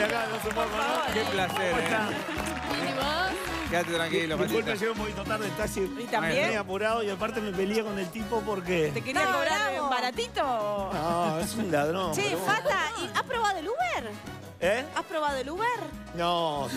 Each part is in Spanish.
acá, no se puede acordar. Qué placer, ¿Cómo está? Quédate tranquilo, Disculpe, Patita. llego un poquito tarde, está así. ¿Y también? Medio apurado y aparte me peleé con el tipo porque... ¿Te quería cobrar bravo. baratito? No, es un ladrón. Che, pero bueno. Fata, ¿y ¿has probado el Uber? ¿Eh? ¿Has probado el Uber? No,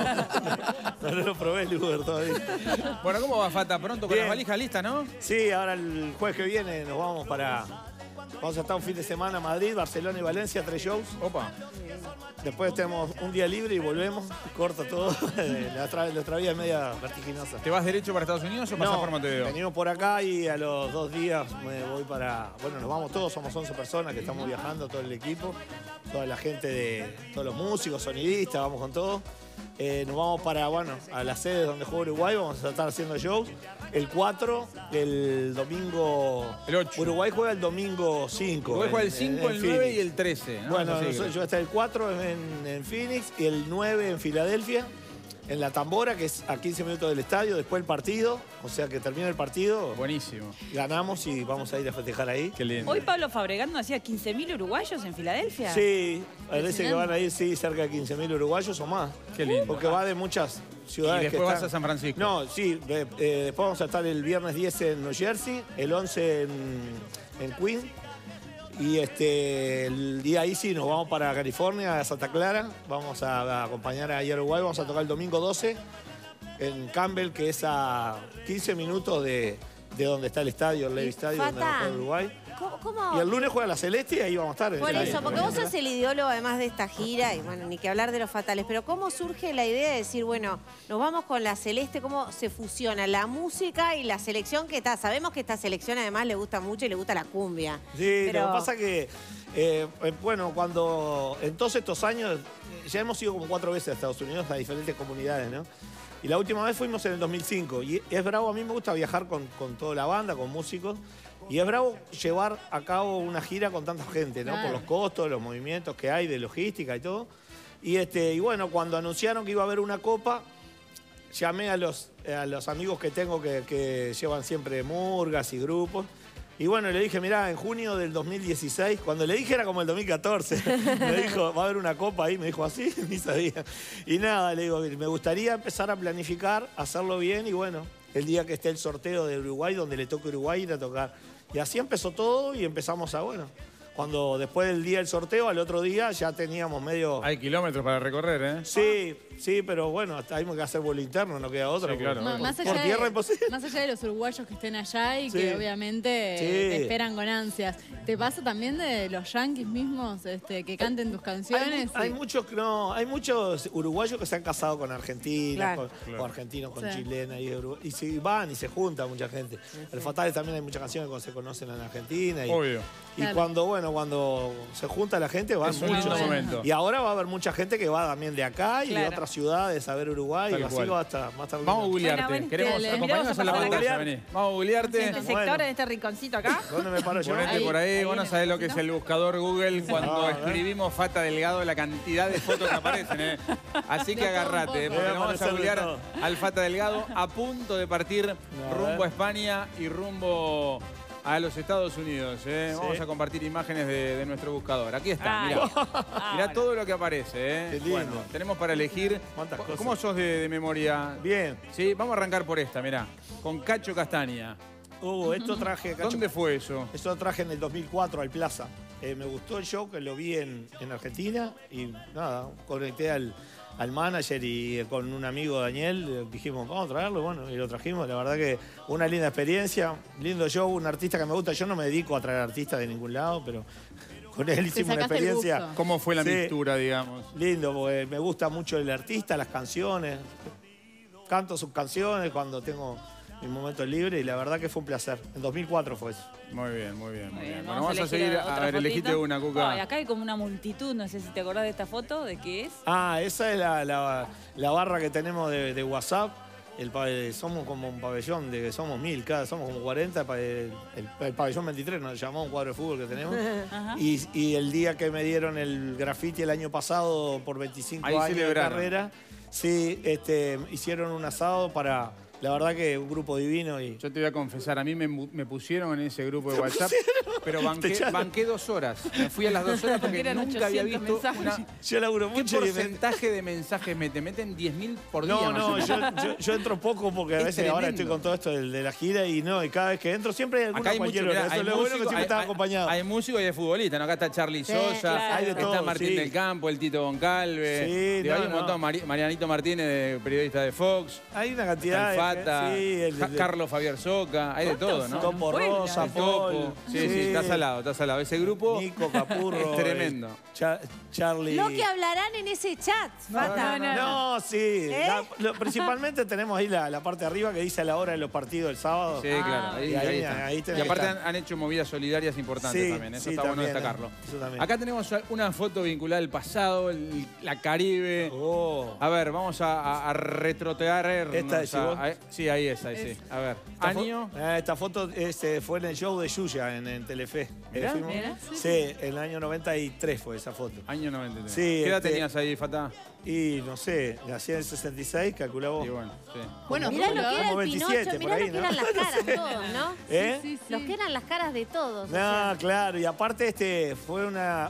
no lo probé el Uber todavía. Bueno, ¿cómo va, Fata? Pronto con Bien. las valijas listas, ¿no? Sí, ahora el jueves que viene nos vamos para... Vamos a estar un fin de semana en Madrid, Barcelona y Valencia, 3 shows. Opa. Después tenemos un día libre y volvemos. Corta todo. Nuestra vida es media vertiginosa. ¿Te vas derecho para Estados Unidos o pasás por Montevideo? venimos por acá y a los 2 días me voy para... Bueno, nos vamos todos, somos 11 personas que estamos viajando, todo el equipo, toda la gente de... Todos los músicos, sonidistas, vamos con todo. Nos vamos para, bueno, a las sedes donde juega Uruguay, vamos a estar haciendo shows. El 4, el domingo... El 8. Uruguay juega el domingo 5. Uruguay juega el 5, el 9 y el 13, ¿no? Bueno, Así que- yo voy a estar el 4 en Phoenix y el 9 en Filadelfia, en La Tambora, que es a 15 minutos del estadio, después el partido, o sea que termina el partido, Buenísimo. ganamos y vamos a ir a festejar ahí. Qué lindo. Hoy Pablo Fabregando hacía 15.000 uruguayos en Filadelfia. Sí, parece que van a ir sí, cerca de 15.000 uruguayos o más. Qué lindo. Porque va de muchas ciudades Y después que vas a San Francisco. No, sí, después vamos a estar el viernes 10 en New Jersey, el 11 en Queens. Y el día ahí sí nos vamos para California, a Santa Clara. Vamos a acompañar a Uruguay. Vamos a tocar el domingo 12 en Campbell, que es a 15 minutos de donde está el estadio, el Levi Stadium, donde Fata, juega Uruguay. ¿Cómo? Y el lunes juega la Celeste y ahí vamos a estar. Por Ahí. eso, porque vos sos el ideólogo además de esta gira, y bueno, ni que hablar de los fatales, pero ¿cómo surge la idea de decir, bueno, nos vamos con la Celeste, cómo se fusiona la música y la selección que está? Sabemos que esta selección además le gusta mucho y le gusta la cumbia. Sí, pero... lo que pasa que, bueno, cuando en todos estos años, ya hemos ido como 4 veces a Estados Unidos, a diferentes comunidades, ¿no? Y la última vez fuimos en el 2005. Y es bravo, a mí me gusta viajar con toda la banda, con músicos. Y es bravo llevar a cabo una gira con tanta gente, ¿no? Claro. Por los costos, los movimientos que hay de logística y todo. Y bueno, cuando anunciaron que iba a haber una copa, llamé a los amigos que tengo que llevan siempre murgas y grupos. Y bueno, le dije, mirá, en junio del 2016, cuando le dije era como el 2014, me dijo, va a haber una copa ahí, me dijo así, ni sabía. Y nada, le digo, me gustaría empezar a planificar, hacerlo bien y bueno, el día que esté el sorteo de Uruguay, donde le toque Uruguay, ir a tocar. Y así empezó todo y empezamos a, bueno, cuando después del día del sorteo, al otro día ya teníamos medio... Hay kilómetros para recorrer, ¿eh? Sí, pero bueno, hay que hacer vuelo interno, no queda otra. Sí, claro. porque Más por allá, tierra imposible. más allá de los uruguayos que estén allá y Sí. que obviamente Sí. te esperan con ansias. ¿Te pasa también de los yanquis mismos que canten tus canciones? Hay muchos uruguayos que se han casado con argentinos, Claro. con argentinos, con Sí. chilenas, y se van y se junta mucha gente. El Fatales también hay muchas canciones que se conocen en Argentina. Obvio. Y Claro. cuando se junta la gente van Es un muchos. lindo momento. Y ahora va a haber mucha gente que va también de acá y de Claro. otras ciudades a ver Uruguay. Tal Y así cual. va a estar Vamos a lindo. googlearte. Bueno, Queremos dale. acompañarnos a la Vamos a pantalla, googlear. vení. Vamos a googlearte. Este sector, Bueno. en este rinconcito acá. ¿Dónde me paro yo? Ponete Ahí, por ahí, ahí vos no en sabés el lo que es cosito. el buscador Google cuando Ah, escribimos Fata Delgado, la cantidad de fotos que aparecen, ¿eh? Así que De todo un agarrate, poco. porque Debe vamos a aparecer de googlear todo. al Fata Delgado a punto de partir a rumbo ver. a España y rumbo a los Estados Unidos, ¿eh? Sí. Vamos a compartir imágenes de nuestro buscador. Aquí está, Ay. mirá. Ah, Mirá bueno. todo lo que aparece, ¿eh? Qué lindo. Bueno, tenemos para elegir. ¿Cuántas cosas? ¿Cómo sos de memoria? Bien. Sí, vamos a arrancar por esta, mirá. Con Cacho Castaña. Esto traje acá. ¿Dónde fue eso? Esto lo traje en el 2004 al Plaza. Me gustó el show, que lo vi en Argentina y nada, conecté al manager y con un amigo, Daniel, dijimos, vamos a traerlo, bueno, y lo trajimos. La verdad que una linda experiencia, lindo show, un artista que me gusta. Yo no me dedico a traer artistas de ningún lado, pero con él hicimos una sacaste el experiencia. gusto. ¿Cómo fue la Sí. mixtura, digamos? Lindo, porque me gusta mucho el artista, las canciones. Canto sus canciones cuando tengo mi momento libre y la verdad que fue un placer. En 2004 fue eso. Muy bien, muy bien, muy bien. Bueno, Vamos vamos a seguir. elegir A otra ver, elegiste fotito. una, Cuca. Ay, acá hay como una multitud, no sé si te acordás de esta foto, ¿de qué es? Esa es la barra que tenemos de WhatsApp. Somos como un pabellón, somos 1000, somos como 40. El pabellón 23 nos llamó un cuadro de fútbol que tenemos. Ajá. Y el día que me dieron el graffiti el año pasado por 25 Ahí años de celebraron. carrera, sí, hicieron un asado para, la verdad que un grupo divino. Y Yo te voy a confesar, a mí me pusieron en ese grupo de WhatsApp pero banqué 2 horas. Me fui a las 2 horas porque Eran nunca había 800 visto mensajes. Yo laburo ¿Qué mucho y porcentaje de mensajes te meten 10.000 por día? No, más o no, menos? yo entro poco porque a Es veces ahora tremendo. estoy con todo esto de la gira y cada vez que entro siempre hay alguna Acá hay cualquier mucho, hora. mirá, Eso es lo bueno que siempre estaba acompañado. Hay músicos y hay futbolistas, ¿no? Acá está Charlie Sí, Sosa, claro. Hay de está todo, Martín sí. del Campo, el Tito Goncalves. Sí, Digo, hay no, un no. montón, Marianito Martínez, periodista de Fox. Hay una Está cantidad el Fata, sí, Carlos Fabier Soca, hay de todo, ¿no? Topo Buena. Rosa, El Topo. Paul. Sí, está salado, está salado. Ese grupo Nico Capurro. es tremendo. Charlie. Lo que hablarán en ese chat, Fata. No, sí. Principalmente tenemos ahí la parte de arriba que dice a la hora de los partidos del sábado. Sí, claro. y ahí está. tenés Y aparte que estar. han hecho movidas solidarias importantes Sí, también. Eso sí, está bueno también, destacarlo. eso también. Acá tenemos una foto vinculada al pasado, la Caribe. Oh. A ver, vamos a retrotear. ¿Esta decís vos? Sí, ahí es, ahí sí. A ver, año. Esta foto fue en el show de Yuya en Telefe. Mirá. Fuimos- Mirá. Sí, en el año 93 fue esa foto. Año 93. Sí, ¿Qué edad este- tenías ahí, Fatá? Y no sé, nací en el 66, calculá vos. Y bueno, sí. Bueno, Mirá lo que era Como el 27 Pinocho, por mirá ahí, lo que ¿no? eran las caras todos, ¿no? ¿Eh? Sí, sí. Los que eran las caras de todos. o No, sea. claro, y aparte fue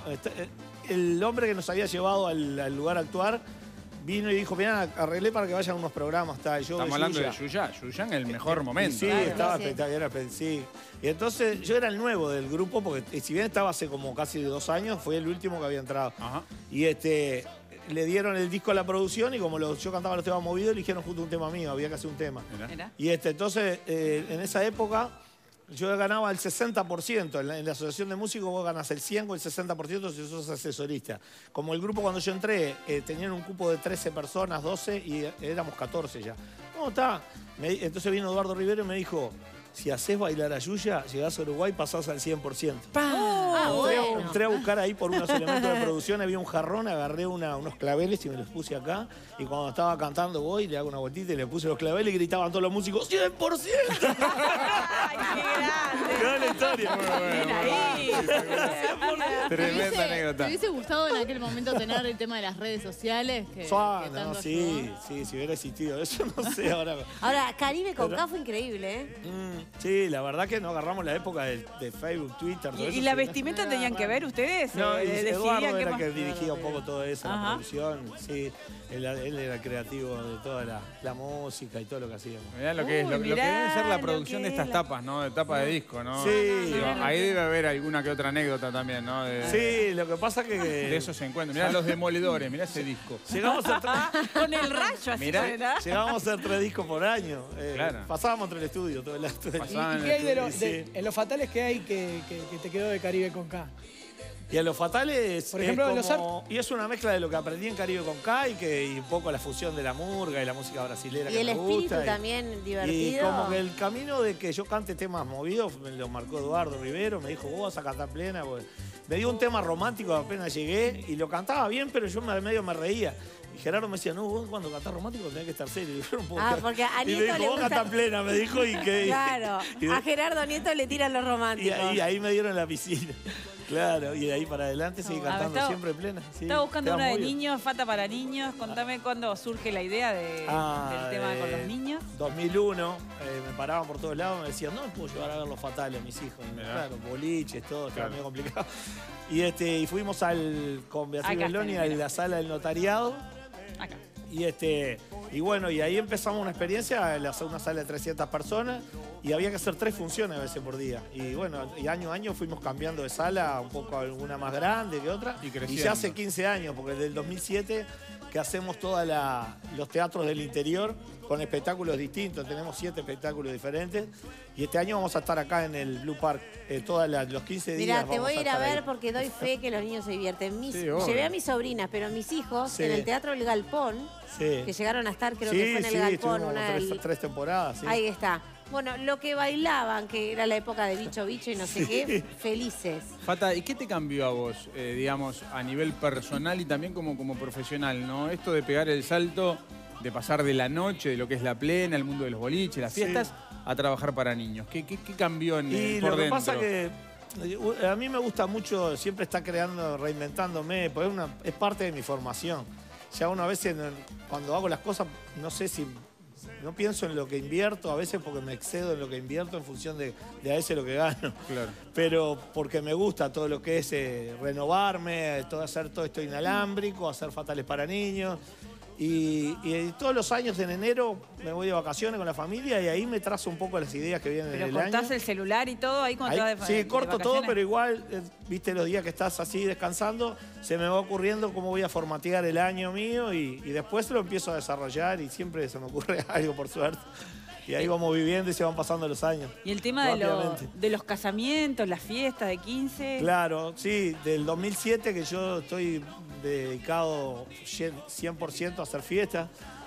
el hombre que nos había llevado al lugar a actuar vino y dijo, mirá, arreglé para que vayan a unos programas, está el show Estamos hablando Yuya. de Yuya. Yuya en el mejor momento. Sí, Claro, estaba sí. espectacular, sí. Y entonces yo era el nuevo del grupo, porque si bien estaba hace como casi 2 años, fue el último que había entrado. Ajá. Y le dieron el disco a la producción y como yo cantaba los temas movidos, eligieron justo un tema mío, había que hacer un tema. Mirá. Mirá. Y entonces, en esa época, yo ganaba el 60%. En la asociación de músicos vos ganas el 100 o el 60% si sos asesorista. Como el grupo cuando yo entré, tenían un cupo de 13 personas, 12, y éramos 14 ya. No, está. Entonces vino Eduardo Rivero y me dijo, si haces bailar a Yuya, llegás a Uruguay, pasás al 100%. Bueno. Entré a buscar ahí por unos elementos de producción, había un jarrón, agarré unos claveles y me los puse acá. Y cuando estaba cantando voy, le hago una vueltita y le puse los claveles y gritaban todos los músicos, ¡100%! ¡Ay, qué grande! Quedó la historia. Bien ahí. Tremenda anécdota. ¿Te hubiese gustado en aquel momento tener el tema de las redes sociales? Que No, tanto sí, ayudó? sí, si hubiera existido eso, no sé ahora. Ahora, Caribe con K fue increíble, ¿eh? Sí, la verdad que no agarramos la época de Facebook, Twitter, todo eso. ¿Y la sí. vestimenta tenían que ver ustedes? No, y ¿Decidían Eduardo qué era el más? que dirigía un poco todo eso, la Ajá. producción. Sí, él era el creativo de toda la música y todo lo que hacíamos. Mirá lo que es, Uy, lo que mirá debe ser la lo producción que de estas es tapas, ¿no? De tapa de disco, ¿no? Sí. Digo, ahí debe haber alguna que otra anécdota también, ¿no? Sí, lo que pasa que... De eso se encuentra. Mirá los demoledores, mirá ese disco. Llegamos a, Con el rayo así. Mirá. ¿verdad? llegábamos a hacer 3 discos por año. Claro. Pasábamos entre el estudio todo el año. Pasaban ¿Y qué hay Sí. en los fatales que hay que te quedó de Caribe con K? Y a los fatales Por ejemplo, es los como, y es una mezcla de lo que aprendí en Caribe con K y un poco la fusión de la murga y la música brasilera Y que el me espíritu gusta. también Y divertido. como que el camino de que yo cante temas movidos me lo marcó Eduardo Rivero, me dijo, vos vas a cantar plena. Pues. Me dio un tema romántico apenas llegué y lo cantaba bien, pero yo medio me reía. Y Gerardo me decía, no, vos cuando cantás romántico tenés que estar serio. Y yo no puedo Ah, creer. porque a y me Nieto dijo, le vos gusta- cantás plena, me dijo, y que... Claro, y de- a Gerardo Nieto le tiran los y románticos. ahí me dieron la piscina. Claro, y de ahí para adelante seguí A ver, cantando estaba- siempre plena. Sí, Estaba buscando queda una de muy bien. niños, Fata para niños. Contame cuándo surge la idea del tema con los niños. 2001, me paraban por todos lados, me decían, no me puedo llevar a ver los fatales a mis hijos. Y Mirá. claro, boliches, todo, estaba Claro. medio complicado. Y fuimos con Beatriz Acá está, Belloni a mira. la sala del notariado. Acá. Y bueno, y ahí empezamos una experiencia, una sala de 300 personas, y había que hacer 3 funciones a veces por día. Y bueno, y año a año fuimos cambiando de sala, un poco alguna más grande que otra. Y creciendo. Y ya hace 15 años, porque desde el 2007 que hacemos todos los teatros del interior con espectáculos distintos. Tenemos 7 espectáculos diferentes. Y este año vamos a estar acá en el Blue Park, los 15 días. Mira, te vamos voy a ir a estar ver ahí. porque doy fe que los niños se divierten. Sí, obvio. Llevé a mis sobrinas, pero mis hijos Sí. en el Teatro El Galpón, Sí. que llegaron a estar, creo Sí, que fue en el sí, Galpón. estuvimos Una del- 3 temporadas. Sí. Ahí está. Bueno, lo que bailaban, que era la época de Bicho Bicho y no sé qué, felices. Fata, ¿y qué te cambió a vos, digamos, a nivel personal y también como profesional, ¿no? Esto de pegar el salto, de pasar de la noche, de lo que es la plena, el mundo de los boliches, las Sí. fiestas, a trabajar para niños. ¿Qué cambió Y por lo que dentro? pasa que a mí me gusta mucho, siempre está creando, reinventándome, porque es parte de mi formación. Ya una vez cuando hago las cosas, no sé si no pienso en lo que invierto, a veces porque me excedo en lo que invierto en función de a veces lo que gano. Claro. Pero porque me gusta todo lo que es renovarme, hacer todo esto inalámbrico, hacer fatales para niños. Y todos los años en enero me voy de vacaciones con la familia y ahí me trazo un poco las ideas que vienen en el año. Pero cortás el celular y todo ahí cuando estás Sí, corto todo, pero igual, viste, los días que estás así descansando, se me va ocurriendo cómo voy a formatear el año mío y después lo empiezo a desarrollar y siempre se me ocurre algo, por suerte. Y ahí vamos viviendo y se van pasando los años. Y el tema de los casamientos, las fiestas de 15. Claro, sí, del 2007 que yo estoy dedicado 100% a hacer fiestas.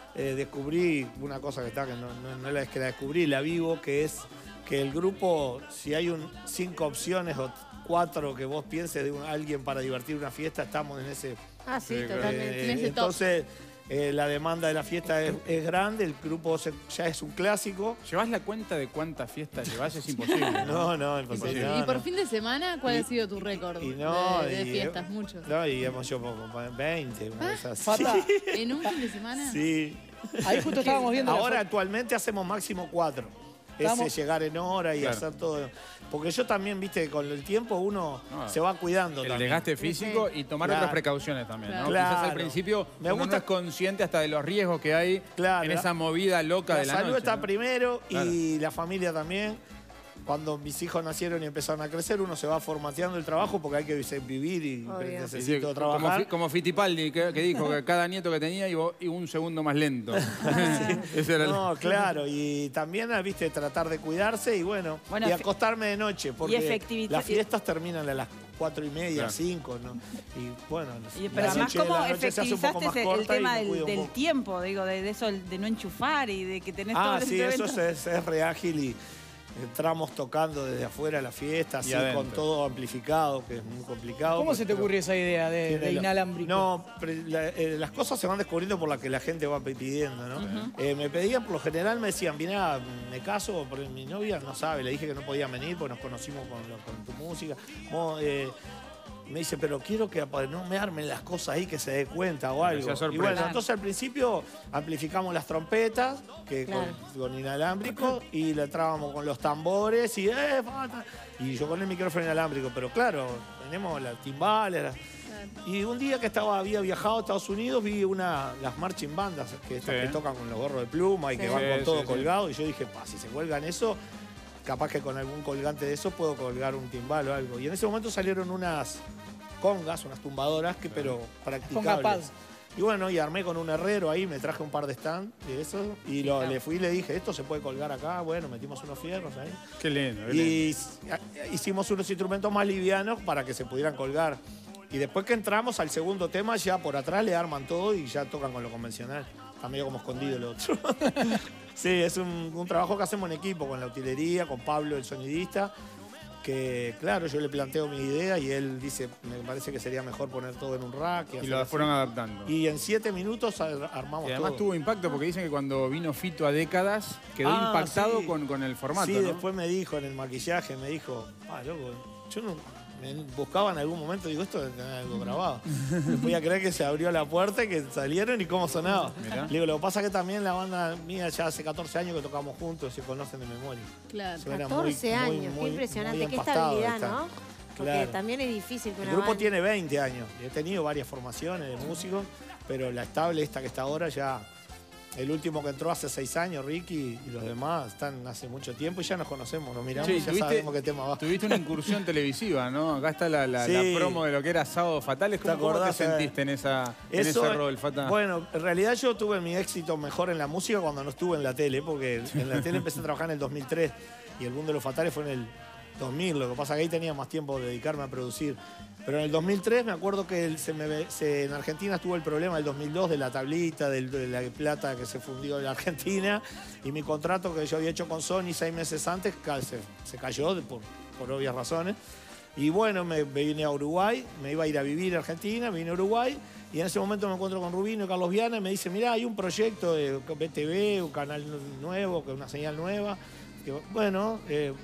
Descubrí una cosa que no es que la descubrí, la vivo, que es que el grupo, si hay 5 opciones o 4 que vos pienses de alguien para divertir una fiesta, estamos en ese... Ah, sí, totalmente. En ese top. Entonces... la demanda de la fiesta es grande, el grupo ya es un clásico. ¿Llevas la cuenta de cuántas fiestas llevas? Es imposible. No, imposible. ¿Y por fin de semana cuál ha sido tu récord de fiestas? Muchos. No, y hemos hecho 20, una vez así. Fata, ¿En un fin de semana? Sí. ahí justo estábamos viendo la Ahora foto. actualmente hacemos máximo 4. Estamos- Ese llegar en hora y Claro. hacer todo. Porque yo también, viste, con el tiempo uno se va cuidando El también. desgaste físico y tomar Claro. otras precauciones también, ¿no? Claro. Quizás al principio Me uno gusta- no es consciente hasta de los riesgos que hay Claro. en esa movida loca La de la salud noche. está ¿no? primero Claro. y la familia también. Cuando mis hijos nacieron y empezaron a crecer, uno se va formateando el trabajo porque hay que vivir y Obvio. necesito Sí, trabajar. como Fittipaldi, que dijo que cada nieto que tenía iba un segundo más lento. Ese era el... No, claro, y también, viste, tratar de cuidarse y bueno y acostarme de noche, porque las fiestas terminan a las 4:30, Claro. 5, ¿no? Y bueno, Pero la además, noche- ¿cómo la noche se hace un poco más efectivizaste el corta y tema me cuido un del poco. tiempo? Digo, de eso, de no enchufar y de que tenés todo Sí, ese eso evento. es re ágil y entramos tocando desde afuera la fiesta, así adentro. con todo amplificado, que es muy complicado. ¿Cómo se te pero ocurrió esa idea tiene de inalámbrico? No, las cosas se van descubriendo por la que la gente va pidiendo, ¿no? Me pedían, por lo general me decían, mirá, me caso, porque mi novia no sabe, le dije que no podía venir porque nos conocimos con tu música. Me dice, pero quiero que no me armen las cosas ahí, que se dé cuenta o algo. sea sorpresa. Y bueno, entonces al principio amplificamos las trompetas que Claro. con inalámbrico y le entrábamos con los tambores y yo con el micrófono inalámbrico. Pero claro, tenemos las timbales. Y un día que había viajado a Estados Unidos vi las marching bandas que tocan con los gorros de pluma y que van con todo colgado. Y yo dije, si se cuelgan eso, capaz que con algún colgante de eso puedo colgar un timbal o algo. Y en ese momento salieron unas congas, unas tumbadoras, pero Conga pad. practicables. Y bueno, y armé con un herrero ahí, me traje un par de stand de eso y le fui y le dije, esto se puede colgar acá. Bueno, metimos unos fierros ahí. Qué lindo. Qué lindo. Y hicimos unos instrumentos más livianos para que se pudieran colgar. Y después que entramos al segundo tema, ya por atrás le arman todo y ya tocan con lo convencional. Está medio como escondido el otro. Sí, es un trabajo que hacemos en equipo, con la utilería, con Pablo, el sonidista, que claro, yo le planteo mi idea y él dice, me parece que sería mejor poner todo en un rack. Y lo fueron adaptando. Y en 7 minutos armamos Y además todo. tuvo impacto porque dicen que cuando vino Fito a décadas quedó impactado sí. con el formato. Sí, ¿no? después me dijo en el maquillaje, me dijo, loco, yo no... Me buscaba en algún momento, digo, esto debe tener algo grabado. No podía creer que se abrió la puerta y que salieron y cómo sonaba. Mirá. Le digo, lo que pasa es que también la banda mía ya hace 14 años que tocamos juntos, se conocen de memoria. Claro. Suena 14 años, muy qué impresionante, muy qué empastado estabilidad, está. ¿no? Porque Claro. también es difícil que El una grupo banda- tiene 20 años. He tenido varias formaciones de músicos, pero la estable esta que está ahora ya... El último que entró hace 6 años, Ricky, y los demás están hace mucho tiempo y ya nos conocemos, nos miramos Sí, y ya sabemos qué tema va. Tuviste una incursión televisiva, ¿no? Acá está la Sí. promo de lo que era Sábados Fatales. ¿Cómo te acordás, sentiste en ese rol, Fata? Bueno, en realidad yo tuve mi éxito mejor en la música cuando no estuve en la tele, porque en la tele empecé a trabajar en el 2003 y el boom de los Fatales fue en el 2000. Lo que pasa es que ahí tenía más tiempo de dedicarme a producir. Pero en el 2003 me acuerdo que en Argentina estuvo el problema del 2002 de la tablita, de la plata que se fundió en la Argentina, y mi contrato que yo había hecho con Sony 6 meses antes se cayó por obvias razones. Y bueno, me vine a Uruguay, me iba a ir a vivir a Argentina, vine a Uruguay, y en ese momento me encuentro con Rubino y Carlos Viana y me dice, mirá, hay un proyecto de BTV, un canal nuevo, una señal nueva. Que, bueno,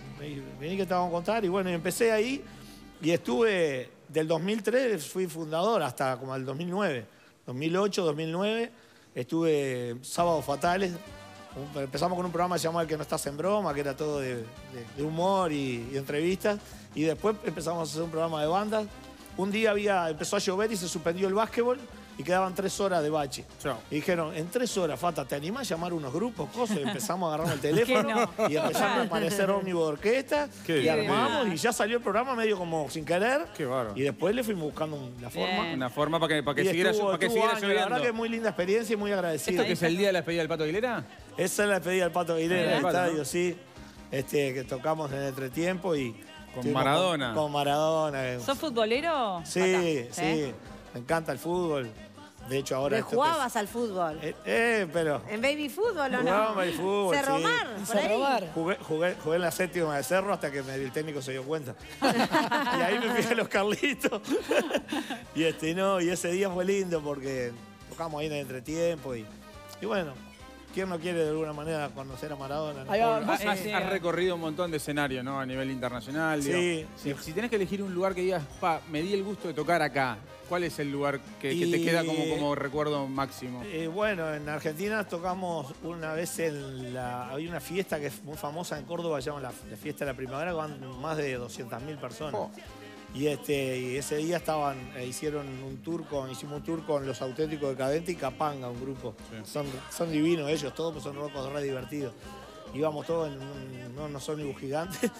vení que te vamos a contar, y bueno, y empecé ahí, y estuve... Del 2003 fui fundador hasta como el 2009. 2008, 2009 estuve Sábados Fatales Empezamos con un programa llamado El que no estás en broma, que era todo de humor y entrevistas. Y después empezamos a hacer un programa de bandas. Un día empezó a llover y se suspendió el básquetbol y quedaban 3 horas de bache. Chao. Y dijeron, en 3 horas, Fata, ¿te animás a llamar unos grupos? Cosas? Y empezamos a agarrar el teléfono y empezaron a aparecer ómnibus de orquesta. Qué Y bien. armamos y ya salió el programa medio como sin querer. Qué bárbaro. Y después le fuimos buscando la forma. Bien. Una forma para que Y siguiera, estuvo para que años. siguiera La verdad lloviendo. que es muy linda experiencia y muy agradecido. ¿Esto que es el día de la despedida del Pato Aguilera? Esa es la despedida del Pato Aguilera en el El Pato, estadio, ¿no? sí. Que tocamos en el entretiempo y... Con estuvimos Maradona. Con Maradona. ¿Sos futbolero? Sí, Acá, sí. Me encanta el fútbol. De hecho, ahora... ¿Le jugabas al fútbol? Pero... ¿En baby fútbol o no? Jugaba en baby fútbol, Cerro sí. Mar, por ahí. Cerromar. Jugué en la 7ª de Cerro hasta que el técnico se dio cuenta. Y ahí me fui a los Carlitos. y ese día fue lindo porque tocamos ahí en el entretiempo y bueno, ¿quién no quiere de alguna manera conocer a Maradona? ¿No? Ahí va. Has recorrido un montón de escenarios, ¿no? A nivel internacional. Sí. Si tenés que elegir un lugar que digas, me di el gusto de tocar acá, ¿cuál es el lugar que te queda como recuerdo máximo? Bueno, en Argentina tocamos una vez hay una fiesta que es muy famosa en Córdoba, se llama la Fiesta de la Primavera, van más de 200.000 personas. Oh. Y ese día hicimos un tour con Los Auténticos Decadentes y Capanga, un grupo. Sí. Son divinos ellos, todos son rocos re divertidos. Íbamos todos en unos ómnibus gigantes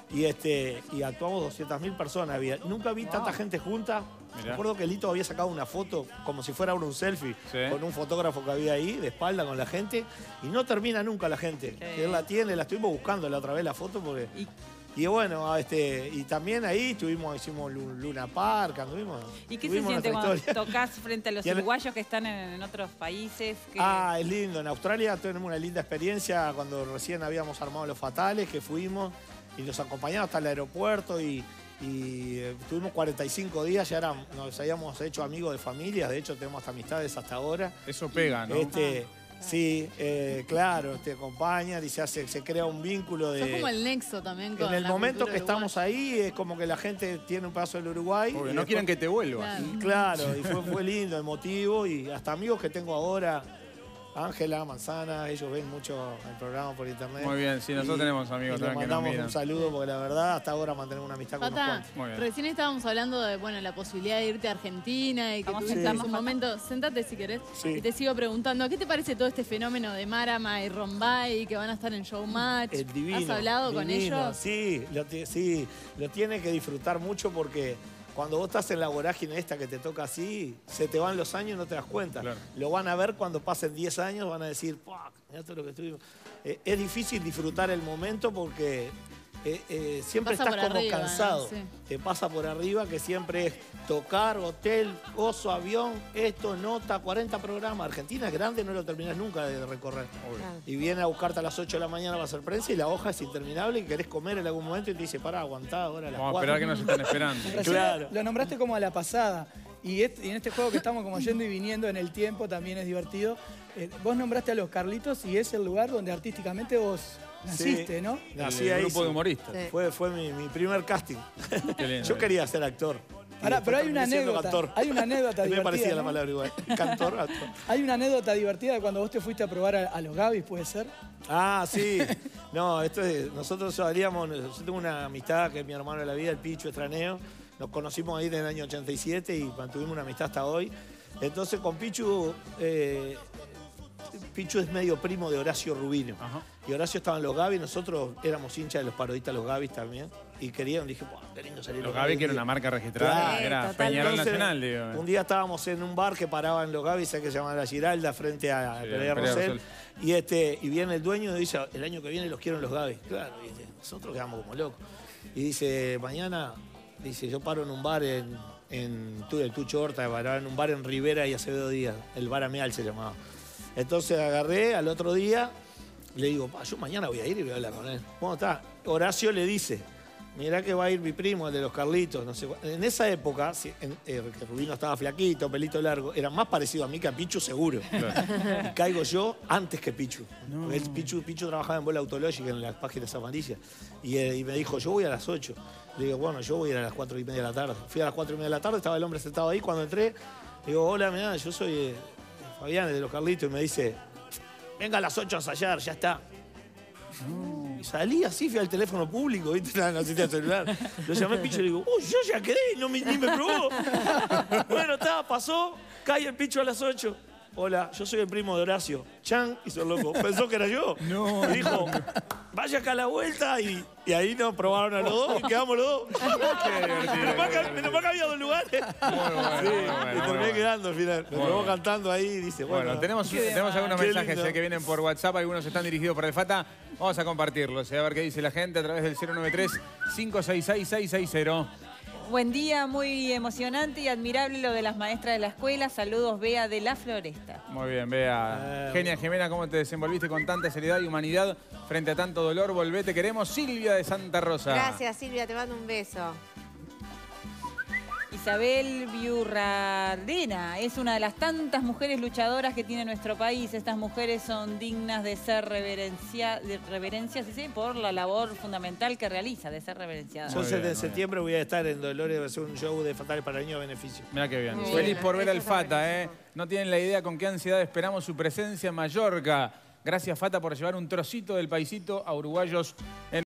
y actuamos 200.000 personas. Nunca vi tanta gente junta. Mirá. Me acuerdo que Lito había sacado una foto como si fuera un selfie Sí. con un fotógrafo que había ahí de espalda con la gente y no termina nunca la gente. Que él la tiene, la estuvimos buscando la otra vez la foto porque... Y bueno, y también ahí hicimos Luna Park, anduvimos. ¿Y qué se tuvimos siente nuestra cuando historia. tocas frente a los Y en- uruguayos que están en otros países? Es lindo. En Australia tenemos una linda experiencia cuando recién habíamos armado Los Fatales, que fuimos y nos acompañamos hasta el aeropuerto y estuvimos 45 días, ya nos habíamos hecho amigos de familias, de hecho tenemos amistades hasta ahora. Eso pega, ¿no? Sí, claro, te acompañan y se crea un vínculo de... Sos como el nexo también con En el la momento cultura que estamos uruguaya. ahí es como que la gente tiene un paso del Uruguay. Porque y no después- quieren que te vuelvas. Claro. Claro, y fue lindo, emotivo y hasta amigos que tengo ahora, Ángela, Manzana, ellos ven mucho el programa por internet. Muy bien, sí, nosotros Y- tenemos amigos y les también que nos mandamos miran. un saludo porque la verdad hasta ahora mantenemos una amistad con unos Fata, cuantos. Muy bien. recién estábamos hablando de la posibilidad de irte a Argentina y que Vamos a tuviste sentarnos, un Fata. momento. Sentate si querés. Sí. Y te sigo preguntando, ¿qué te parece todo este fenómeno de Marama y Rombay que van a estar en Showmatch? Es divino. ¿Has hablado con divino. ellos? Sí, lo tiene que disfrutar mucho porque cuando vos estás en la vorágine esta que te toca así, se te van los años y no te das cuenta. Claro. Lo van a ver cuando pasen 10 años, van a decir, mirá todo lo que estuvimos. Es difícil disfrutar el momento porque siempre Pasa estás por como arriba, cansado. ¿no? Sí. Te pasa por arriba que siempre es tocar, hotel, oso, avión, nota, 40 programas. Argentina es grande, no lo terminás nunca de recorrer. Y viene a buscarte a las 8 de la mañana para hacer prensa y la hoja es interminable y querés comer en algún momento y te dice, pará, aguantá ahora a las Vamos a 4. esperar que nos están esperando. Recién Claro. lo nombraste como a la pasada. Y en este juego que estamos como yendo y viniendo en el tiempo también es divertido. Vos nombraste a Los Carlitos y es el lugar donde artísticamente vos naciste, ¿no? Nací El ahí, grupo de sí. humoristas. Sí. Fue mi primer casting. Qué lindo. Yo quería ser actor. Y Pará, después pero hay una terminé siendo anécdota. cantor. Hay una anécdota Me divertida. parecía la ¿no? palabra igual. Cantor, actor. Hay una anécdota divertida de cuando vos te fuiste a probar a los Gavis, ¿puede ser? Ah, sí. No, nosotros salíamos, yo tengo una amistad que es mi hermano de la vida, el Pichu Estraneo. Nos conocimos ahí en el año 87 y mantuvimos una amistad hasta hoy. Entonces con Pichu, Pichu es medio primo de Horacio Rubino. Ajá. Y Horacio estaba en los Gavis, nosotros éramos hinchas de los parodistas Los Gavis también. Y querían, dije, qué lindo salir Los Gavi, que era una marca registrada, Claro. era Totalmente. Peñarol Entonces, Nacional, digo. Un día estábamos en un bar que paraba en Los Gavis, que se llama La Giralda, frente a Sí, Pereira Pereira Rosell. Y viene el dueño y dice, el año que viene los quiero en Los Gavis. Claro, y dice, nosotros quedamos como locos. Y dice, mañana, yo paro en un bar en el Tucho Horta, paraba en un bar en Rivera y Acevedo Díaz, el bar Ameal se llamaba. Entonces agarré al otro día, le digo, yo mañana voy a ir y voy a hablar con él. ¿Cómo está? Horacio le dice, mirá que va a ir mi primo, el de los Carlitos, no sé. En esa época, que Rubino estaba flaquito, pelito largo, era más parecido a mí que a Pichu seguro. Y caigo yo antes que Pichu. Porque Pichu trabajaba en Bola Autológica, en las páginas amarillas. Y me dijo, yo voy a las 8. Le digo, bueno, yo voy a ir a las 4:30 de la tarde. Fui a las 4:30 de la tarde, estaba el hombre sentado ahí. Cuando entré, le digo, hola, mirá, yo soy Fabián, el de los Carlitos. Y me dice, venga a las 8 a ensayar, ya está. Y salí así, fui al teléfono público, ¿viste? No existía celular. Lo llamé al Picho y le digo, uy, yo ya quedé y ni me probó. Bueno, pasó, cae el Picho a las 8. Hola, yo soy el primo de Horacio. Chan hizo el loco. Pensó que era yo. No. Y dijo, vaya acá a la vuelta y ahí nos probaron a los dos y quedamos los dos. Qué divertido. Menos mal que había 2 lugares. Muy bueno, Sí, muy bueno, y muy terminé bueno. quedando al final. Nos probó cantando ahí y dice, Bueno, tenemos algunos Qué mensajes lindo. que vienen por WhatsApp, algunos están dirigidos por el Fata. Vamos a compartirlos, a ver qué dice la gente a través del 093-566-660. Buen día, muy emocionante y admirable lo de las maestras de la escuela. Saludos, Bea de La Floresta. Muy bien, Bea. Genia Jimena, ¿cómo te desenvolviste con tanta seriedad y humanidad frente a tanto dolor? Volvé, te queremos. Silvia de Santa Rosa. Gracias, Silvia, te mando un beso. Isabel Biurradena es una de las tantas mujeres luchadoras que tiene nuestro país. Estas mujeres son dignas de ser reverenciadas, ¿sí? Por la labor fundamental que realiza, de ser reverenciadas. Yo Muy bien, de muy septiembre voy a estar en Dolores, va a ser un show de Fatales para Niños a beneficio. Mirá qué bien. Muy Feliz bien. por ver Eso al está Fata, buenísimo. No tienen la idea con qué ansiedad esperamos su presencia en Mallorca. Gracias, Fata, por llevar un trocito del paisito a uruguayos en